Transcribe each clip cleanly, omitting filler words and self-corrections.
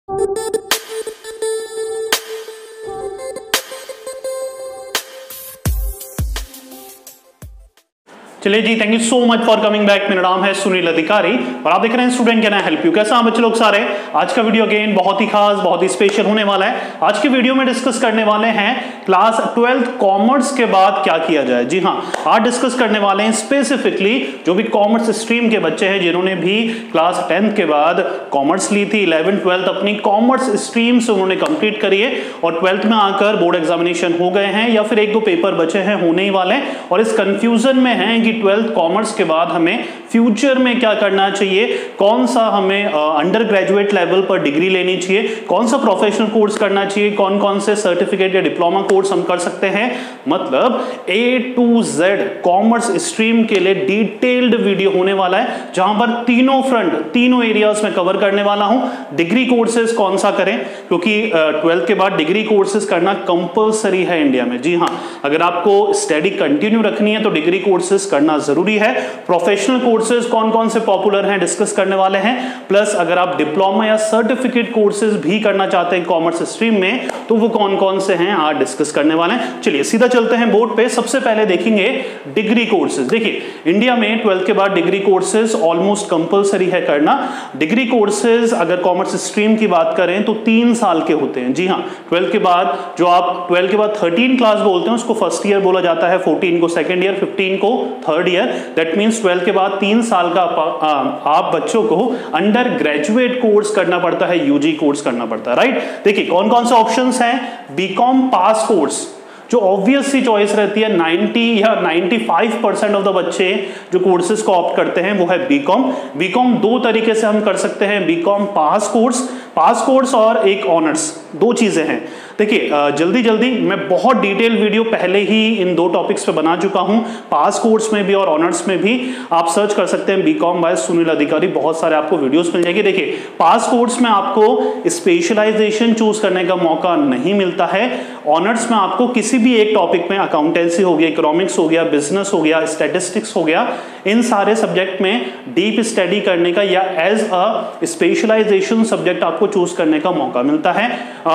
चलिए जी, thank you so much for coming back. मेरा नाम है सुनील अधिकारी और आप देख रहे हैं student can I help you. कैसा बच्चे लोग सारे? आज का वीडियो अगेन बहुत ही खास, बहुत ही स्पेशल होने वाला है। आज के वीडियो में डिस्कस करने वाले हैं क्लास 12th कॉमर्स के बाद क्या किया जाए। जी हाँ, आज डिस्कस करने वाले हैं स्पेसिफिकली जो भी कॉमर्स स्ट्रीम के बच्चे हैं, जिन्होंने भी क्लास 10th के बाद कॉमर्स ली थी, 11th 12th अपनी कॉमर्स स्ट्रीम से उन्होंने कंप्लीट करी है और 12th में आकर बोर्ड एग्जामिनेशन हो गए हैं या फिर एक दो पेपर बचे हैं, होने ही वाले हैं और इस कंफ्यूजन में हैं कि 12th कॉमर्स के बाद हमें फ्यूचर में क्या करना चाहिए, कौन सा हमें अंडर ग्रेजुएट लेवल पर डिग्री लेनी चाहिए, कौन सा प्रोफेशनल कोर्स करना चाहिए, कौन कौन से सर्टिफिकेट या डिप्लोमा कोर्स हम कर सकते हैं। मतलब A to Z commerce stream के लिए डिटेल्ड वीडियो होने वाला है, जहां पर तीनों फ्रंट, तीनों एरियाज में कवर करने वाला हूं। डिग्री कोर्सेज कौन सा करें, क्योंकि 12th के बाद डिग्री कोर्सेज करना कंपलसरी है इंडिया में। जी हाँ, अगर आपको स्टडी कंटिन्यू रखनी है तो डिग्री कोर्सेज करना जरूरी है। प्रोफेशनल कोर्सेज कौन कौन से पॉपुलर हैं डिस्कस करने वाले हैं। प्लस अगर आप डिप्लोमा या सर्टिफिकेट कोर्सेज भी करना चाहते हैं कॉमर्स स्ट्रीम में तो वो कौन कौन से हैं आज डिस्कस करने वाले हैं। चलिए सीधा चलते हैं बोर्ड पे। सबसे पहले देखेंगे डिग्री कोर्सेज। देखिए, इंडिया में 12th के बाद डिग्री कोर्सेज ऑलमोस्ट कंपलसरी है करना। डिग्री कोर्सेज अगर कॉमर्स स्ट्रीम की बात करें तो 3 साल के होते हैं। जी हाँ, 12th के बाद जो आप 12th के बाद 13 क्लास बोलते हैं उसको फर्स्ट ईयर बोला जाता है, 14 को सेकेंड ईयर, 15 को third year. That means 12th के बाद 3 साल का आप बच्चों को अंडर ग्रेजुएट कोर्स करना पड़ता है, यूजी कोर्स करना पड़ता है, राइट। देखिए कौन कौन से ऑप्शंस हैं। बीकॉम पास कोर्स जो ऑब्वियस सी चॉइस रहती है, 90 या 95% ऑफ द बच्चे जो कोर्सेज को ऑप्ट करते हैं वो है बीकॉम। बीकॉम दो तरीके से हम कर सकते हैं, बीकॉम पास कोर्स और एक ऑनर्स, दो चीजें हैं। देखिए जल्दी जल्दी मैं बहुत डिटेल वीडियो पहले ही इन दो टॉपिक्स पे बना चुका हूं, पास कोर्स में भी और ऑनर्स में भी। आप सर्च कर सकते हैं बीकॉम बाय सुनील अधिकारी, बहुत सारे आपको वीडियोस मिल जाएंगे। देखिए पास कोर्स में आपको स्पेशलाइजेशन चूज करने का मौका नहीं मिलता है। ऑनर्स में आपको किसी भी एक टॉपिक में, अकाउंटेंसी हो गया, इकोनॉमिक्स हो गया, बिजनेस हो गया, स्टैटिस्टिक्स हो गया, इन सारे सब्जेक्ट में डीप स्टडी करने का या एज अ स्पेशलाइजेशन सब्जेक्ट आपको चूज करने का मौका मिलता है।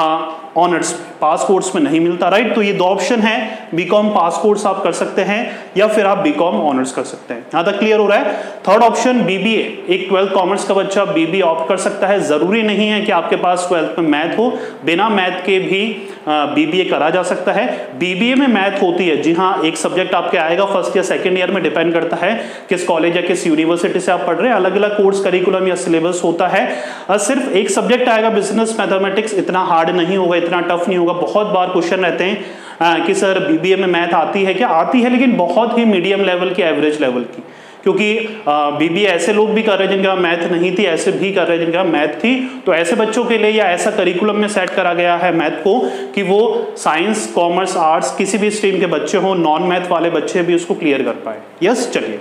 ऑनर्स पास कोर्स में नहीं मिलता, राइट। तो ये दो ऑप्शन है, बीकॉम पास कोर्स आप कर सकते हैं या फिर आप बीकॉम ऑनर्स कर सकते हैं। यहां तक क्लियर हो रहा है। थर्ड ऑप्शन बीबीए, एक 12th कॉमर्स का बच्चा बीबीए ऑप्ट कर सकता है। जरूरी नहीं है कि आपके पास 12th में मैथ हो, बिना मैथ के भी बीबीए करा जा सकता है। बीबीए में मैथ होती है, जी हाँ, एक सब्जेक्ट आपके आएगा फर्स्ट या सेकेंड ईयर में, डिपेंड करता है किस कॉलेज या किस यूनिवर्सिटी से आप पढ़ रहे हैं, अलग अलग कोर्स करिकुलम या सिलेबस होता है। सिर्फ एक सब्जेक्ट आएगा बिजनेस मैथमेटिक्स, इतना हार्ड नहीं होगा, इतना टफ नहीं होगा। बहुत बार क्वेश्चन रहते हैं कि सर बीबीए में मैथ आती है क्या? आती है, लेकिन बहुत ही मीडियम लेवल की, एवरेज लेवल की, क्योंकि बीबीए ऐसे लोग भी कर रहे हैं जिनके पास मैथ नहीं थी, ऐसे भी कर रहे हैं जिनके पास मैथ थी। तो ऐसे बच्चों के लिए या ऐसा करिकुलम में सेट करा गया है मैथ को कि वो साइंस, कॉमर्स, आर्ट्स किसी भी स्ट्रीम के बच्चे हो, नॉन मैथ वाले बच्चे भी उसको क्लियर कर पाए। यस, चलिए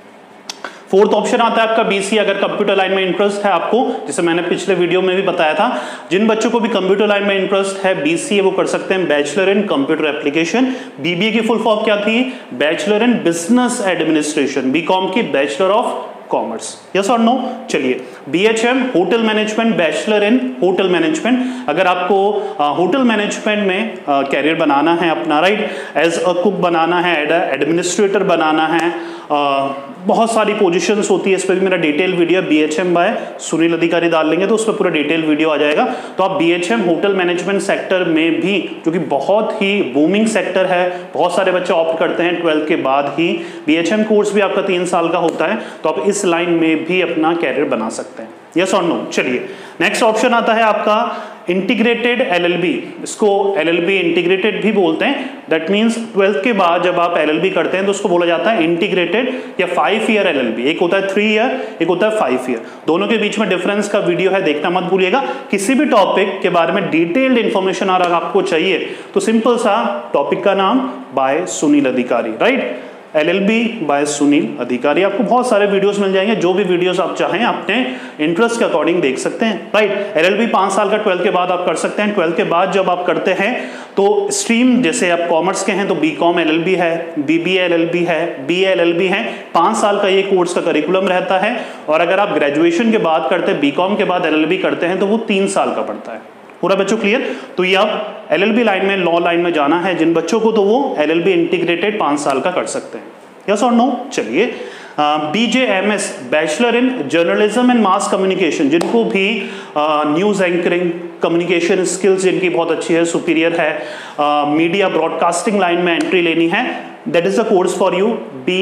फोर्थ ऑप्शन आता है आपका बीसीए। अगर कंप्यूटर लाइन में इंटरेस्ट है आपको, जैसे मैंने पिछले वीडियो में भी बताया था, जिन बच्चों को भी कंप्यूटर लाइन में इंटरेस्ट है, बीसीए वो कर सकते हैं, bachelor in computer application. BBA की फुल फॉर्म क्या थी? Bachelor in business administration. BCom की बैचलर ऑफ कॉमर्स। यस और नो? चलिए BHM hotel management, bachelor in hotel management. अगर आपको होटल मैनेजमेंट में कैरियर बनाना है अपना, राइट, एज अ कुक बनाना है, एडमिनिस्ट्रेटर बनाना है, बहुत सारी पोजीशंस होती है, इस पर भी मेरा detail video BHM by Sunil Adhikari डाल लेंगे तो उस पर पूरा डिटेल वीडियो आ जाएगा। तो आप बीएचएम होटल मैनेजमेंट सेक्टर में भी, जो कि बहुत ही बूमिंग सेक्टर है, बहुत सारे बच्चे ऑप्ट करते हैं 12th के बाद ही। बीएचएम कोर्स भी आपका 3 साल का होता है, तो आप इस लाइन में भी अपना कैरियर बना सकते हैं। यस और नो? चलिए नेक्स्ट ऑप्शन आता है आपका इंटीग्रेटेड एलएलबी। इसको एलएलबी इंटीग्रेटेड भी बोलते हैं। दैट मींस 12th के बाद जब आप एलएलबी करते हैं तो उसको बोला जाता है इंटीग्रेटेड या 5 ईयर एलएलबी। एक होता है 3 ईयर, एक होता है 5 ईयर। दोनों के बीच में डिफरेंस का वीडियो है, देखना मत भूलिएगा। किसी भी टॉपिक के बारे में डिटेल्ड इंफॉर्मेशन अगर आपको चाहिए तो सिंपल सा टॉपिक का नाम बाय सुनील अधिकारी, राइट। LLB बाय सुनील अधिकारी। आपको बहुत सारे वीडियोस मिल जाएंगे, जो भी वीडियोस आप चाहें अपने इंटरेस्ट के अकॉर्डिंग देख सकते हैं, राइट। LLB 5 साल का 12th के बाद आप कर सकते हैं। 12th के बाद जब आप करते हैं तो स्ट्रीम, जैसे आप कॉमर्स के हैं तो BCom LLB है, BBA LLB है, BA LLB है। 5 साल का ये कोर्स का करिकुलम रहता है। और अगर आप ग्रेजुएशन के बाद करते हैं, BCom के बाद LLB करते हैं, तो वो 3 साल का पड़ता है। पूरा बच्चों क्लियर? तो ये आप LLB लाइन में, लॉ लाइन में जाना है जिन बच्चों को, तो वो LLB इंटीग्रेटेड 5 साल का कर सकते हैं। यस और नो? चलिए, BJMS bachelor in journalism and mass communication, जिनको भी न्यूज एंकरिंग, कम्युनिकेशन स्किल्स जिनकी बहुत अच्छी है, सुपीरियर है, मीडिया ब्रॉडकास्टिंग लाइन में एंट्री लेनी है, that is the course for you,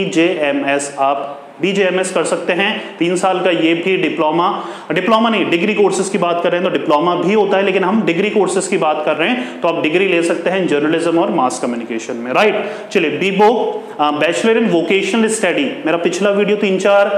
BJMS। आप BJMS कर सकते हैं। 3 साल का ये भी डिप्लोमा नहीं, डिग्री कोर्सेज की बात कर रहे हैं तो डिप्लोमा भी होता है, लेकिन हम डिग्री कोर्सेज की बात कर रहे हैं तो आप डिग्री ले सकते हैं जर्नलिज्म और मास कम्युनिकेशन में, राइट। चलिए, BVOC bachelor in vocational study. मेरा पिछला वीडियो 3-4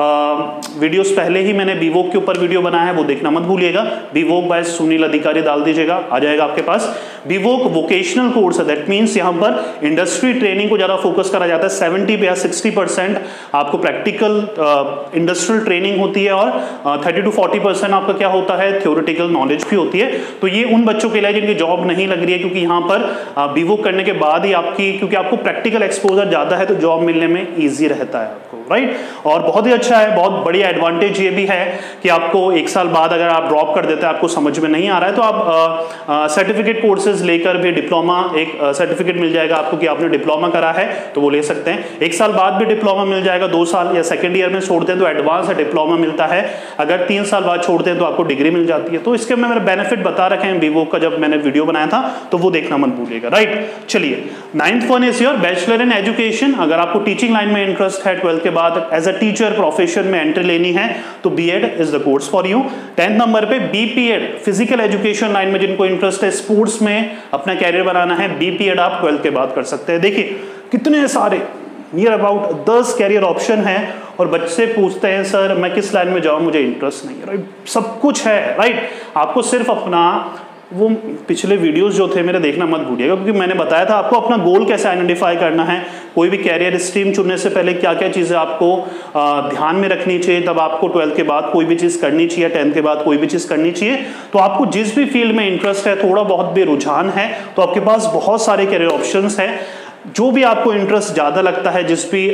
वीडियोस पहले ही मैंने BVOC के ऊपर वीडियो बनाया है, वो देखना मत भूलिएगा। BVOC बाय सुनील अधिकारी डाल दीजिएगा, आ जाएगा आपके पास। BVOC वोकेशनल कोर्स है, दैट मीन्स यहाँ पर इंडस्ट्री ट्रेनिंग को ज्यादा फोकस करा जाता है। 70 या 60% आपको प्रैक्टिकल इंडस्ट्रियल ट्रेनिंग होती है और 30 to 40% आपका क्या होता है, थ्योरेटिकल नॉलेज भी होती है। तो ये उन बच्चों के लिए जिनकी जॉब नहीं लग रही है, क्योंकि यहाँ पर BVOC करने के बाद ही क्योंकि आपको प्रैक्टिकल एक्सपोजर ज्यादा है तो जॉब मिलने में ईजी रहता है आपको, राइट। और बहुत ही अच्छा है, बहुत बढ़िया एडवांटेज ये भी है कि आपको 1 साल बाद अगर आप ड्रॉप कर देते हैं, आपको समझ में नहीं आ रहा है, तो आप सर्टिफिकेट कोर्सेज लेकर भी डिप्लोमा, एक सर्टिफिकेट मिल जाएगा आपको कि आपने डिप्लोमा करा है, तो वो ले सकते हैं। 1 साल बाद भी डिप्लोमा मिल जाएगा, 2 साल या सेकेंड ईयर में छोड़ते हैं तो एडवांस डिप्लोमा मिलता है। अगर 3 साल बाद छोड़ते हैं तो आपको डिग्री मिल जाती है। तो इसके में मेरे बेनिफिट बता रखे हैं BVOC का, जब मैंने वीडियो बनाया था, तो वो देखना मत भूलिएगा, राइट। चलिए, 9th one is your bachelor in education. अगर आपको टीचिंग लाइन में इंटरेस्ट है, 12th के बाद एज अ टीचर प्रोफेशन में एंट्री लेनी है, तो B.Ed is the course for you. 10th number पे BPEd, फिजिकल एजुकेशन लाइन में जिनको इंटरेस्ट है, स्पोर्ट्स में अपना कैरियर बनाना है, BPEd आप 12th के बाद कर सकते हैं। देखिए कितने सारे, नियर अबाउट 10 कैरियर ऑप्शन है, और बच्चे पूछते हैं सर मैं किस लाइन में जाऊं, मुझे इंटरेस्ट नहीं है, राइट। सब कुछ है, राइट। आपको सिर्फ अपना वो पिछले वीडियोस जो थे मेरे देखना मत भूलिएगा, क्योंकि मैंने बताया था आपको अपना गोल कैसे आइडेंटिफाई करना है, कोई भी कैरियर स्ट्रीम चुनने से पहले क्या क्या चीज़ें आपको ध्यान में रखनी चाहिए, तब आपको 12th के बाद कोई भी चीज़ करनी चाहिए, 10th के बाद कोई भी चीज़ करनी चाहिए। तो आपको जिस भी फील्ड में इंटरेस्ट है, थोड़ा बहुत भी रुझान है, तो आपके पास बहुत सारे कैरियर ऑप्शंस हैं। जो भी आपको इंटरेस्ट ज़्यादा लगता है,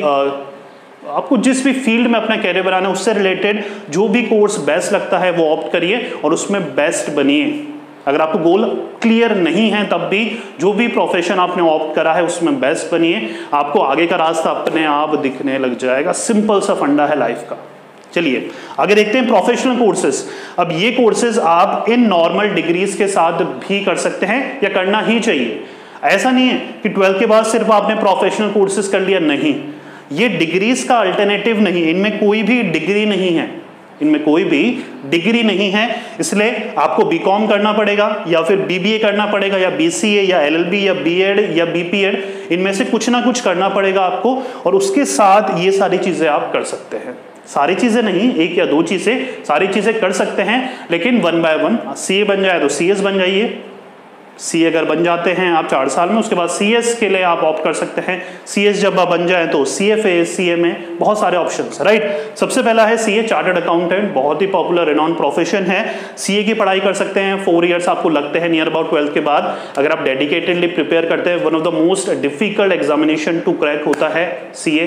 आपको जिस भी फील्ड में अपना कैरियर बनाना है, उससे रिलेटेड जो भी कोर्स बेस्ट लगता है वो ऑप्ट करिए और उसमें बेस्ट बनिए। अगर आपको गोल क्लियर नहीं है, तब भी जो भी प्रोफेशन आपने ऑप्ट करा है उसमें बेस्ट बनिए, आपको आगे का रास्ता अपने आप दिखने लग जाएगा। सिंपल सा फंडा है लाइफ का। चलिए आगे देखते हैं प्रोफेशनल कोर्सेज। अब ये कोर्सेज आप इन नॉर्मल डिग्रीज के साथ भी कर सकते हैं या करना ही चाहिए। ऐसा नहीं है कि 12th के बाद सिर्फ आपने प्रोफेशनल कोर्सेज कर लिया, नहीं, ये डिग्रीज का अल्टरनेटिव नहीं, इनमें कोई भी डिग्री नहीं है, इनमें कोई भी डिग्री नहीं है। इसलिए आपको BCom करना पड़ेगा या फिर BBA करना पड़ेगा या BCA या LLB या B.Ed या BPEd, इनमें से कुछ ना कुछ करना पड़ेगा आपको, और उसके साथ ये सारी चीजें आप कर सकते हैं। सारी चीजें नहीं, 1 या 2 चीजें, सारी चीजें कर सकते हैं, लेकिन 1 by 1। CA बन जाए तो CS बन जाइए, CA अगर बन जाते हैं आप 4 साल में, उसके बाद CS के लिए आप ऑप्ट कर सकते हैं। CS जब आप बन जाए तो CFA, CA में बहुत सारे ऑप्शंस, राइट। सबसे पहला है CA, चार्टर्ड अकाउंटेंट, बहुत ही पॉपुलर रिनॉन प्रोफेशन है। CA की पढ़ाई कर सकते हैं, 4 इयर्स आपको लगते हैं नियर अबाउट 12th के बाद। अगर आप डेडिकेटेडली प्रिपेयर करते हैं, one of the most difficult examination to crack होता है CA।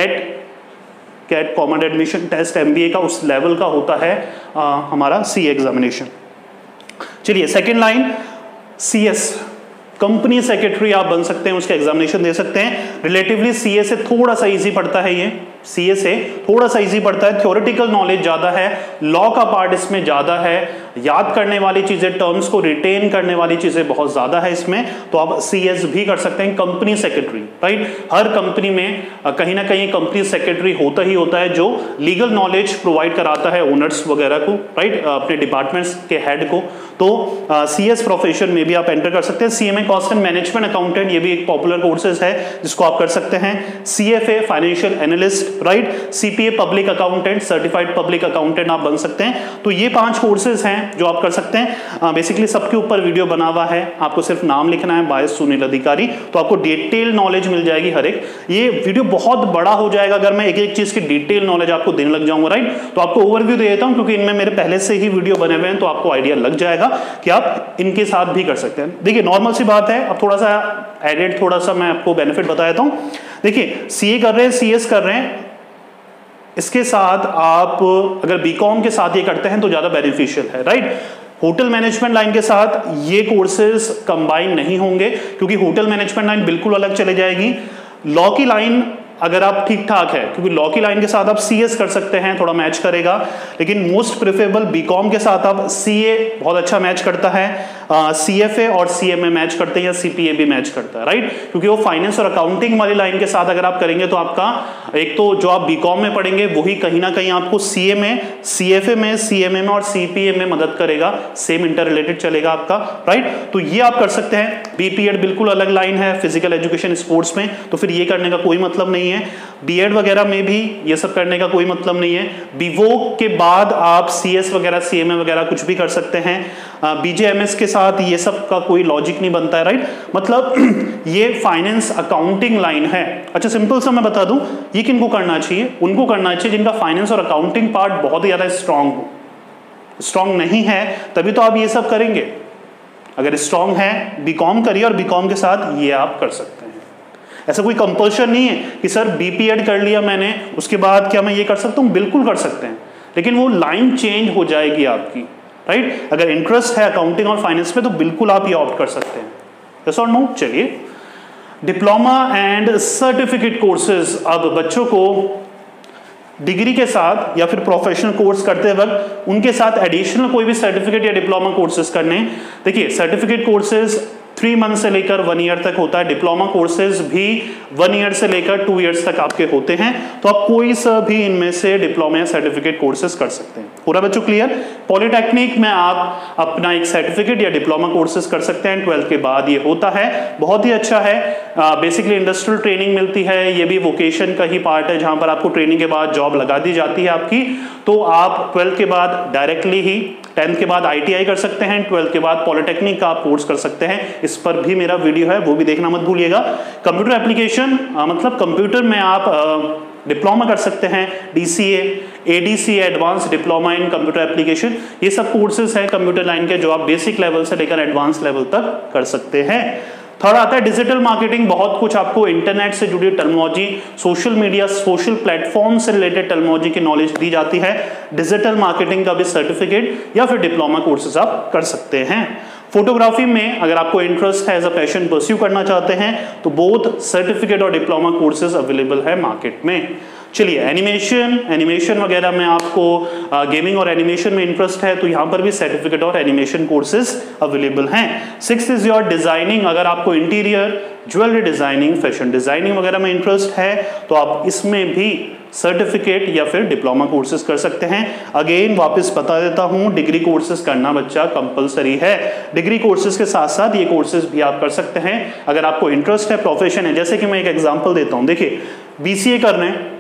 CAT common admission test MBA का उस लेवल का होता है हमारा CA एग्जामिनेशन। चलिए second line, CS company secretary आप बन सकते हैं, उसका एग्जामिनेशन दे सकते हैं। रिलेटिवली CA से थोड़ा सा इजी पड़ता है, ये CA से थोड़ा सा इजी पड़ता है, थ्योरेटिकल नॉलेज ज्यादा है, लॉ का पार्ट इसमें ज्यादा है, याद करने वाली चीजें, टर्म्स को रिटेन करने वाली चीजें बहुत ज्यादा है इसमें, तो आप CS भी कर सकते हैं। कंपनी सेक्रेटरी, राइट, हर कंपनी में कहीं ना कहीं कंपनी सेक्रेटरी होता ही होता है, जो लीगल नॉलेज प्रोवाइड कराता है ओनर्स वगैरह को, राइट, अपने डिपार्टमेंट्स के हेड को। तो CS प्रोफेशन में भी आप एंटर कर सकते हैं। CMA cost and management accountant, ये भी एक पॉपुलर कोर्सेज है जिसको आप कर सकते हैं। CFA financial analyst, right, CPA public accountant, certified public accountant आप बन सकते हैं। तो ये 5 कोर्सेज हैं हैं जो आप कर सकते हैं। बेसिकली सबके ऊपर वीडियो बना हुआ है, आपको सिर्फ नाम लिखना है बाय सुनील अधिकारी, तो आपको डिटेल नॉलेज मिल जाएगी हर एक। ये वीडियो बहुत बड़ा हो जाएगा अगर मैं एक एक चीज की डिटेल नॉलेज आपको देने लग जाऊंगा, राइट। तो आपको ओवरव्यू दे देता हूं क्योंकि इनमें मेरे पहले से ही वीडियो बने हुए हैं, तो आपको आइडिया लग जाएगा कि आप इनके साथ भी कर सकते हैं। देखिए नॉर्मल सी बात है, अब थोड़ा सा एडेड थोड़ा सा मैं आपको बेनिफिट बता देता हूं। देखिए सीए कर रहे हैं, सीएस कर रहे हैं, इसके साथ आप अगर बीकॉम के साथ ये करते हैं तो ज्यादा बेनिफिशियल है, राइट। होटल मैनेजमेंट लाइन के साथ ये कोर्सेज कंबाइन नहीं होंगे क्योंकि होटल मैनेजमेंट लाइन बिल्कुल अलग चले जाएगी। लॉ की लाइन अगर आप ठीक ठाक है, क्योंकि लॉ की लाइन के साथ आप सीएस कर सकते हैं, थोड़ा मैच करेगा, लेकिन मोस्ट प्रेफरेबल बीकॉम के साथ आप सीए बहुत अच्छा मैच करता है, सीएफए और सीएमए मैच करते हैं, या सीपीए भी मैच करता है, राइट। क्योंकि वो फाइनेंस और अकाउंटिंग वाली लाइन के साथ अगर आप करेंगे तो आपका एक तो जो आप बीकॉम में पढ़ेंगे वही कहीं ना कहीं आपको सीए में, सीएफए में, सीएमए में और सीपीए में मदद करेगा, सेम इंटर रिलेटेड चलेगा आपका, राइट। तो ये आप कर सकते हैं। बीपीएड बिल्कुल अलग लाइन है, फिजिकल एजुकेशन स्पोर्ट्स में, तो फिर ये करने का कोई मतलब नहीं है। बीएड वगैरह में भी ये सब करने का कोई मतलब नहीं है। बीवोक के बाद आप सीएस वगैरह, सीएमए वगैरह कुछ भी कर सकते हैं। बीजेएमएस के साथ ये सब का कोई लॉजिक नहीं बनता है, राइट। मतलब ये फाइनेंस अकाउंटिंग लाइन है। अच्छा सिंपल सा मैं बता दूं, ये किनको करना चाहिए? उनको करना चाहिए जिनका फाइनेंस और अकाउंटिंग पार्ट बहुत ही ज्यादा स्ट्रांग हो। स्ट्रांग नहीं है तभी तो आप ये सब करेंगे। अगर स्ट्रांग है बीकॉम करिए और बीकॉम के साथ ये आप कर सकते हैं। ऐसा कोई कंपल्शन नहीं है कि सर बीपीएड कर लिया मैंने उसके बाद क्या मैं ये कर सकता हूं? बिल्कुल कर सकते हैं, लेकिन वो लाइन चेंज हो जाएगी आपकी, राइट। अगर इंटरेस्ट है अकाउंटिंग और फाइनेंस में तो बिल्कुल आप ये ऑप्ट कर सकते हैं। यस और नो? चलिए, डिप्लोमा एंड सर्टिफिकेट कोर्सेज। अब बच्चों को डिग्री के साथ या फिर प्रोफेशनल कोर्स करते वक्त उनके साथ एडिशनल कोई भी सर्टिफिकेट या डिप्लोमा कोर्सेज करने। देखिए सर्टिफिकेट कोर्सेज 3 मंथ से लेकर 1 ईयर तक होता है, डिप्लोमा कोर्सेज भी 1 ईयर से लेकर 2 ईयर्स तक आपके होते हैं। तो आप कोई सा भी इनमें से डिप्लोमा या सर्टिफिकेट कोर्सेज कर सकते हैं। पूरा बच्चों क्लियर? पॉलिटेक्निक में आप अपना एक सर्टिफिकेट या डिप्लोमा कोर्सेज कर सकते हैं, 12th के बाद ये होता है, बहुत ही अच्छा है। बेसिकली इंडस्ट्रियल ट्रेनिंग मिलती है, ये भी वोकेशन का ही पार्ट है जहां पर आपको ट्रेनिंग के बाद जॉब लगा दी जाती है आपकी। तो आप 12th के बाद डायरेक्टली ही 10th के बाद आईटीआई कर सकते हैं, 12th के बाद पॉलिटेक्निक का आप कोर्स कर सकते हैं। इस पर भी मेरा वीडियो है, वो भी देखना मत भूलिएगा। कंप्यूटर एप्लीकेशन मतलब कंप्यूटर में आप डिप्लोमा कर सकते हैं, DCA, ADCA, advance diploma in computer application. ये सब कोर्सेज हैं कंप्यूटर लाइन के जो आप बेसिक लेवल से लेकर एडवांस लेवल तक कर सकते हैं। थर्ड आता है डिजिटल मार्केटिंग। बहुत कुछ आपको इंटरनेट से जुड़ी terminology, social media, social platform से रिलेटेड टर्मिनोलॉजी की नॉलेज दी जाती है। डिजिटल मार्केटिंग का भी सर्टिफिकेट या फिर डिप्लोमा कोर्सेज आप कर सकते हैं। फोटोग्राफी में अगर आपको इंटरेस्ट है, एज अ पैशन परस्यू करना चाहते हैं, तो बोथ सर्टिफिकेट और डिप्लोमा कोर्सेज अवेलेबल है मार्केट में। चलिए, एनिमेशन वगैरह में आपको गेमिंग और एनिमेशन में इंटरेस्ट है तो यहाँ पर भी सर्टिफिकेट और एनिमेशन कोर्सेज अवेलेबल हैं। 6th is your designing. अगर आपको interior, jewellery designing, fashion designing वगैरह में इंटरेस्ट है तो आप इसमें भी सर्टिफिकेट या फिर डिप्लोमा कोर्सेज कर सकते हैं। अगेन वापस बता देता हूं, डिग्री कोर्सेज करना बच्चा कंपलसरी है। डिग्री कोर्सेज के साथ साथ ये कोर्सेज भी आप कर सकते हैं अगर आपको इंटरेस्ट है, प्रोफेशन है। जैसे कि मैं एक एग्जांपल देता हूं, देखिए बीसीए कर रहे हैं,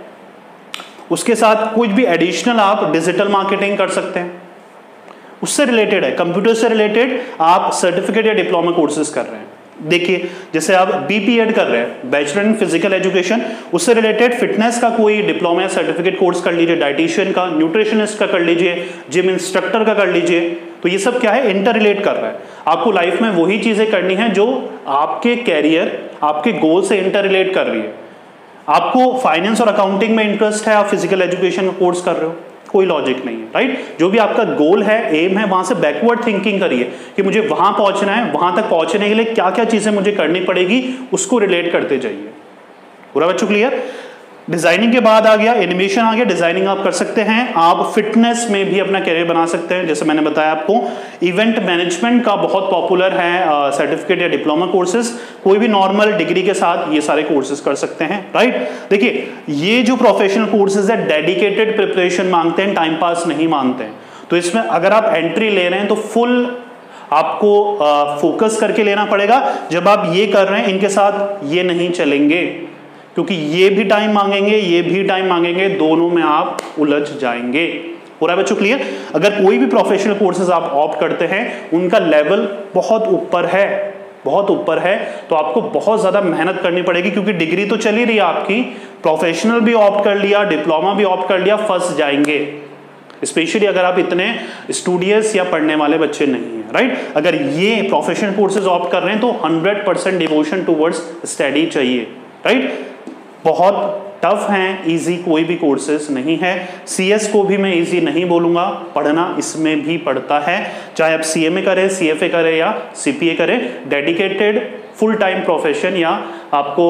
उसके साथ कुछ भी एडिशनल आप डिजिटल मार्केटिंग कर सकते हैं, उससे रिलेटेड है, कंप्यूटर से रिलेटेड आप सर्टिफिकेट या डिप्लोमा कोर्सेज कर रहे हैं। देखिए जैसे आप बीपीएड कर रहे हैं, बैचलर इन फिजिकल एजुकेशन, उससे रिलेटेड फिटनेस का कोई डिप्लोमा या सर्टिफिकेट कोर्स कर लीजिए, डाइटिशियन का, न्यूट्रिशनिस्ट का कर लीजिए, जिम इंस्ट्रक्टर का कर लीजिए। तो ये सब क्या है, इंटर रिलेट कर रहा है। आपको लाइफ में वही चीजें करनी है जो आपके कैरियर, आपके गोल से इंटर रिलेट कर रही है। आपको फाइनेंस और अकाउंटिंग में इंटरेस्ट है, आप फिजिकल एजुकेशन का कोर्स कर रहे हो, कोई लॉजिक नहीं है, राइट। जो भी आपका गोल है, एम है, वहां से बैकवर्ड थिंकिंग करिए कि मुझे वहां पहुंचना है, वहां तक पहुंचने के लिए क्या क्या चीजें मुझे करनी पड़ेगी, उसको रिलेट करते जाइए। पूरा बच्चों क्लियर? डिजाइनिंग के बाद आ गया एनिमेशन, आ गया डिजाइनिंग। आप कर सकते हैं, आप फिटनेस में भी अपना कैरियर बना सकते हैं। जैसे मैंने बताया आपको, इवेंट मैनेजमेंट का बहुत पॉपुलर है सर्टिफिकेट या डिप्लोमा कोर्सेज। कोई भी नॉर्मल डिग्री के साथ ये सारे कोर्सेज कर सकते हैं, राइट। देखिए ये जो प्रोफेशनल कोर्सेज है डेडिकेटेड प्रिपरेशन मांगते हैं, टाइम पास नहीं मांगते हैं। तो इसमें अगर आप एंट्री ले रहे हैं तो फुल आपको फोकस करके लेना पड़ेगा। जब आप ये कर रहे हैं, इनके साथ ये नहीं चलेंगे, क्योंकि ये भी टाइम मांगेंगे, ये भी टाइम मांगेंगे, दोनों में आप उलझ जाएंगे। हो रहा है बच्चों क्लियर? अगर कोई भी प्रोफेशनल कोर्सेज आप ऑप्ट करते हैं, उनका लेवल बहुत ऊपर है, बहुत ऊपर है, तो आपको बहुत ज्यादा मेहनत करनी पड़ेगी, क्योंकि डिग्री तो चली रही है आपकी, प्रोफेशनल भी ऑप्ट कर लिया, डिप्लोमा भी ऑप्ट कर लिया, फंस जाएंगे, स्पेशली अगर आप इतने स्टूडियस या पढ़ने वाले बच्चे नहीं हैं, राइट? अगर ये प्रोफेशनल कोर्सेज ऑप्ट कर रहे हैं तो 100% डिवोशन टुवर्ड्स स्टडी चाहिए, राइट? बहुत टफ हैं, इजी कोई भी कोर्सेज नहीं है। सीएस को भी मैं इजी नहीं बोलूंगा, पढ़ना इसमें भी पड़ता है, चाहे आप सीएमए करें, सीएफए करें या सीपीए करें, डेडिकेटेड फुल टाइम प्रोफेशन, या आपको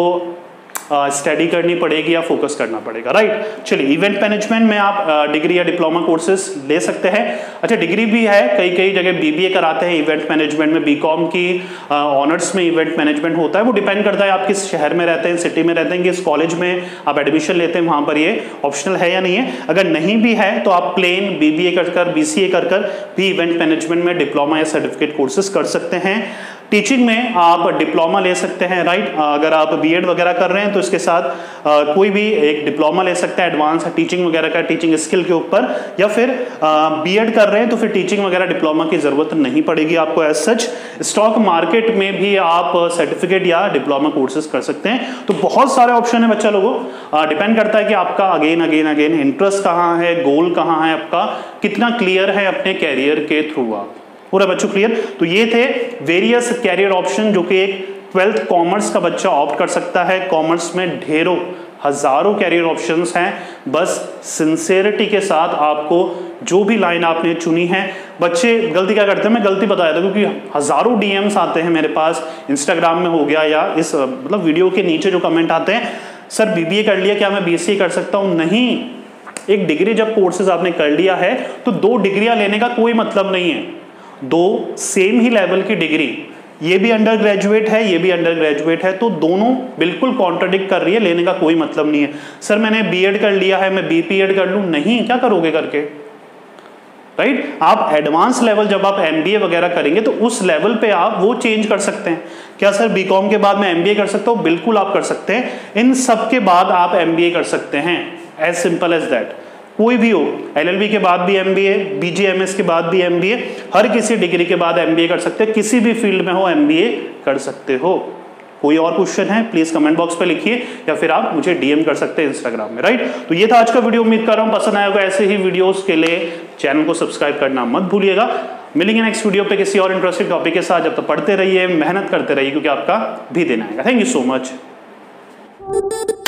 स्टडी करनी पड़ेगी या फोकस करना पड़ेगा, राइट? चलिए, इवेंट मैनेजमेंट में आप डिग्री या डिप्लोमा कोर्सेज ले सकते हैं। अच्छा, डिग्री भी है, कई कई जगह बीबीए कराते हैं इवेंट मैनेजमेंट में, बीकॉम की ऑनर्स में इवेंट मैनेजमेंट होता है। वो डिपेंड करता है आप किस शहर में रहते हैं, सिटी में रहते हैं, किस कॉलेज में आप एडमिशन लेते हैं, वहां पर ये ऑप्शनल है या नहीं है। अगर नहीं भी है तो आप प्लेन बीबीए कर बीसीए कर भी इवेंट मैनेजमेंट में डिप्लोमा या सर्टिफिकेट कोर्सेज कर सकते हैं। टीचिंग में आप डिप्लोमा ले सकते हैं, राइट? अगर आप बीएड वगैरह कर रहे हैं तो इसके साथ कोई भी एक डिप्लोमा ले सकता है एडवांस टीचिंग वगैरह का, टीचिंग स्किल के ऊपर, या फिर बीएड कर रहे हैं तो फिर टीचिंग वगैरह डिप्लोमा की जरूरत नहीं पड़ेगी आपको एज सच। स्टॉक मार्केट में भी आप सर्टिफिकेट या डिप्लोमा कोर्सेज कर सकते हैं। तो बहुत सारे ऑप्शन है बच्चा लोगों, डिपेंड करता है कि आपका अगेन इंटरेस्ट कहाँ है, गोल कहाँ है आपका, कितना क्लियर है अपने कैरियर के थ्रू आप। पूरा बच्चों क्लियर? तो ये थे वेरियस कैरियर ऑप्शन जो कि एक 12th कॉमर्स का बच्चा ऑप्ट कर सकता है। कॉमर्स में ढेरों हजारों कैरियर ऑप्शंस हैं, बस सिंसेरिटी के साथ आपको जो भी लाइन आपने चुनी है। बच्चे गलती क्या करते हैं, मैं गलती बताया था, क्योंकि हजारों डीएम्स आते हैं मेरे पास, इंस्टाग्राम में हो गया या इस मतलब वीडियो के नीचे जो कमेंट आते हैं, सर बीबीए कर लिया, क्या मैं बीसीए कर सकता हूं? नहीं, एक डिग्री जब कोर्सेज आपने कर लिया है तो 2 डिग्रियां लेने का कोई मतलब नहीं है। 2 सेम ही लेवल की डिग्री, ये भी अंडर ग्रेजुएट है, ये भी अंडर ग्रेजुएट है, तो दोनों बिल्कुल कॉन्ट्राडिक्ट कर रही है, लेने का कोई मतलब नहीं है। सर मैंने बीएड कर लिया है, मैं बीपीएड कर लूं? नहीं, क्या करोगे करके, राइट? आप एडवांस लेवल जब आप एमबीए वगैरह करेंगे तो उस लेवल पे आप वो चेंज कर सकते हैं। क्या सर बीकॉम के बाद मैं एमबीए कर सकता हूं? बिल्कुल आप कर सकते हैं, इन सब के बाद आप एमबीए कर सकते हैं, एज सिंपल एज दैट। कोई भी हो, एलएलबी के बाद भी एमबीए, बीजीएमएस के बाद भी एमबीए, हर किसी डिग्री के बाद एमबीए कर सकते हैं, किसी भी फील्ड में हो एमबीए कर सकते हो। कोई और क्वेश्चन है प्लीज कमेंट बॉक्स पे लिखिए, या फिर आप मुझे डीएम कर सकते हैं इंस्टाग्राम में, राइट? तो ये था आज का वीडियो, उम्मीद कर रहा हूं पसंद आया होगा। ऐसे ही वीडियोस के लिए चैनल को सब्सक्राइब करना मत भूलिएगा। मिलेंगे नेक्स्ट वीडियो पे किसी और इंटरेस्टिंग टॉपिक के साथ। जब तक पढ़ते रहिए, मेहनत करते रहिए, क्योंकि आपका भी दिन आएगा। Thank you so much.